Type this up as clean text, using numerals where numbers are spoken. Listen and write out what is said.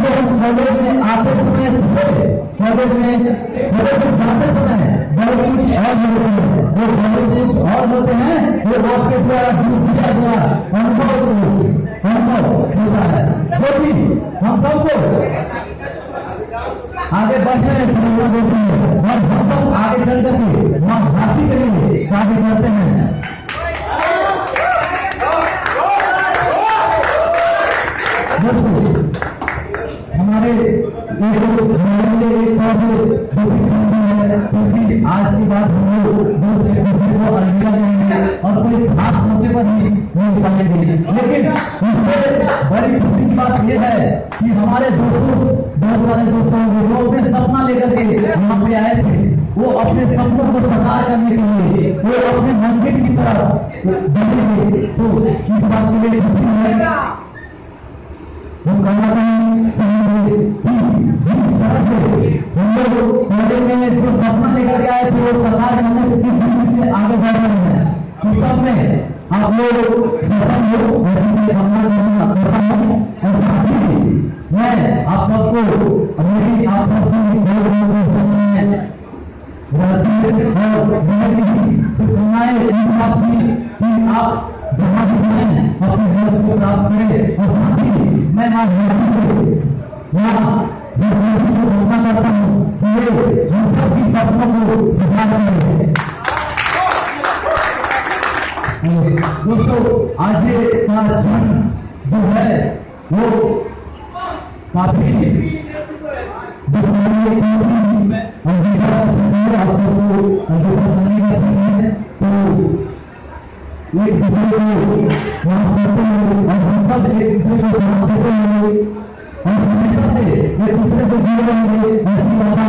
जो हम कॉलेज में आते समय कॉलेज में जाते समय बहुत कुछ और होते हैं, वो बहुत कुछ और होते हैं, वो आपके द्वारा दिया गया अनुभव होता है, जो कि हम सबको आगे बढ़ने में प्रेरणा देती है और हम सब आगे चल करके मां भारती के लिए आगे चलते हैं। हमारे क्योंकि आज की बात हम लोग दूसरे को अलविदा करेंगे और कोई खास मौके पर नहीं पाएंगे, लेकिन इससे बड़ी खुशी की बात यह है कि हमारे दोस्तों बहुत सारे दोस्तों वो अपने सपना लेकर के यहाँ पे आए थे, वो अपने सपनों को साकार करने के लिए वो अपने मंदिर की तरफ बढ़ेंगे। तो इस बात के लिए खुशी है। हम कहना चाहेंगे कि जिस तरह से हम लोग कॉलेज में जो सपना लेकर के आए थे वो सरकार करने से आगे बढ़ रहे हैं, तो सब में आप लोग सफल हो, मैं आप सबको मेरी आप सबकी शुभकामनाएं इस बात की कि आप जहाँ भी हैं अपने लक्ष्य को प्राप्त करें, और साथ ही मैं आज घोषणा करता हूँ कि ये हम सबकी सपनों को सफल करेंगे। दोस्तों आज ये का क्षण जो है वो काफी एक दूसरे को हम सब एक दूसरे को समझते हैं और हमेशा से एक दूसरे से जुड़े रहेंगे, ऐसी बात